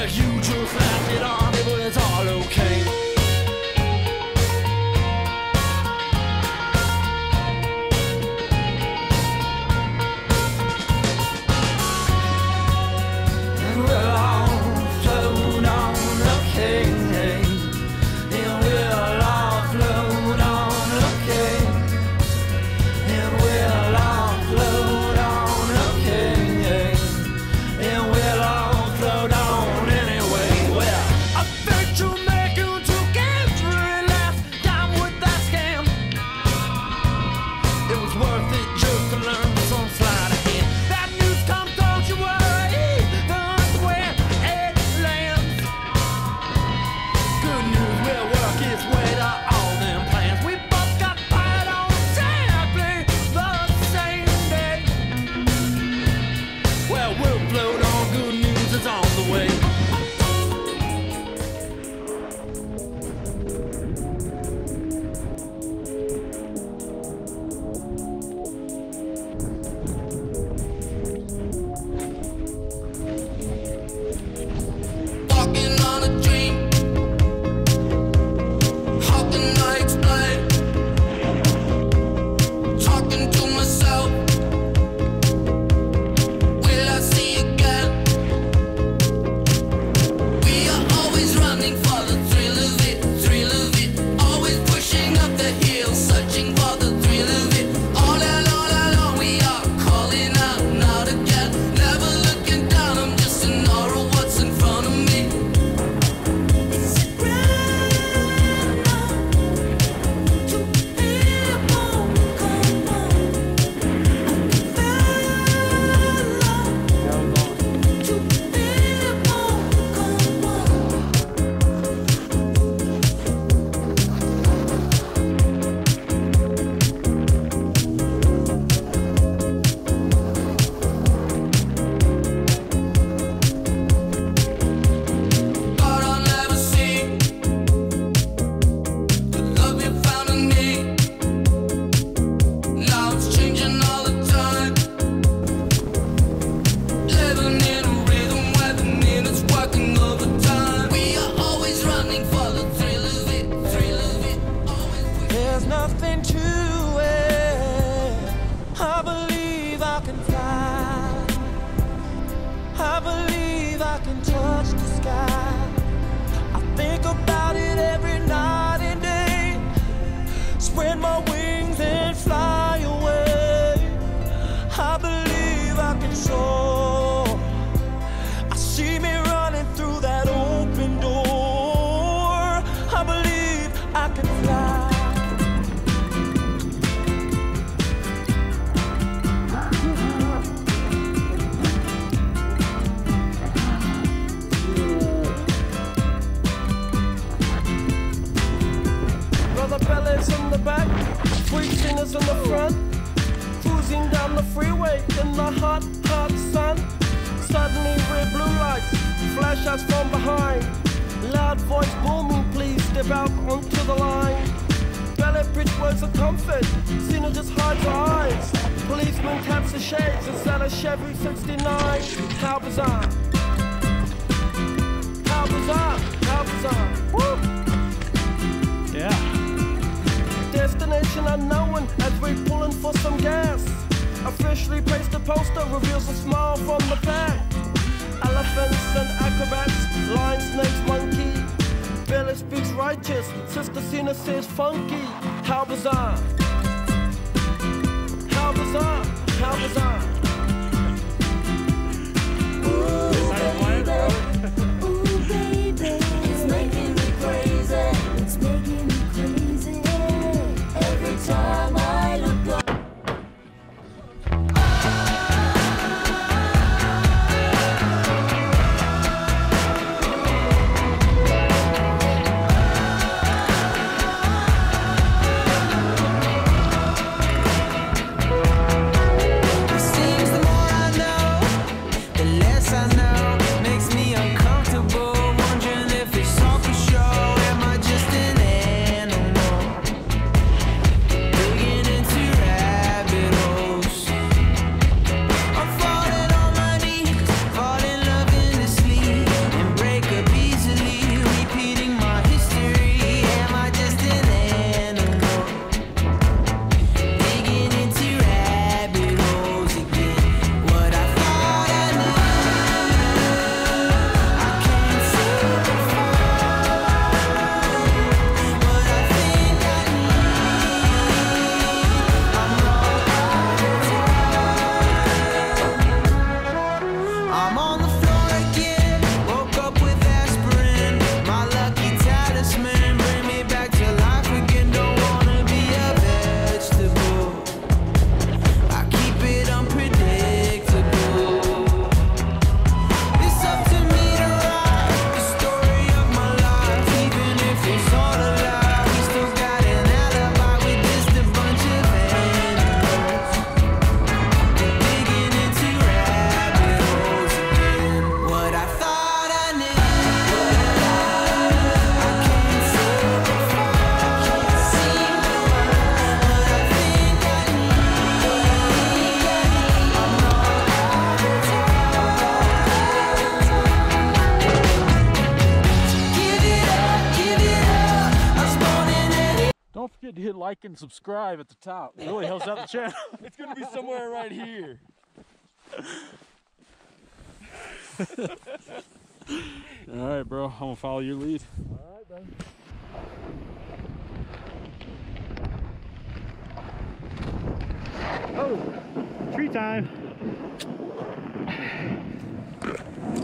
Well, you just laughed it off, but it's all okay. See on the floor again. Woke up with aspirin, my lucky talisman. Bring me back to life again. Don't wanna be a vegetable. I keep it unpredictable. It's up to me to write the story of my life. Even if it's all a lie, we still got an alibi. We're just a bunch of animals digging into rabbit holes again. What I thought I knew, I can't say if I can't see what I think I need. I'm not out of give it up, I was born in it. Don't forget to hit like and subscribe at the top. It really helps out the channel. It's gonna be somewhere right here. All right, bro. I'm gonna follow your lead. All right, buddy. Oh, tree time.